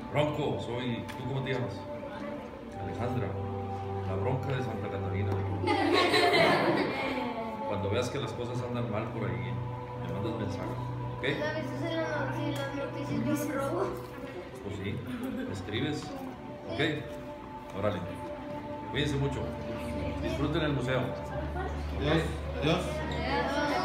Bronco, soy. ¿Tú cómo te llamas? Alejandra, la bronca de Santa Catarina. Cuando veas que las cosas andan mal por ahí, me mandas mensaje, ¿ok? ¿A veces en las noticias de un robo? Pues sí, me escribes, ¿ok? Órale. Cuídense mucho. Disfruten el museo. Adiós. Adiós.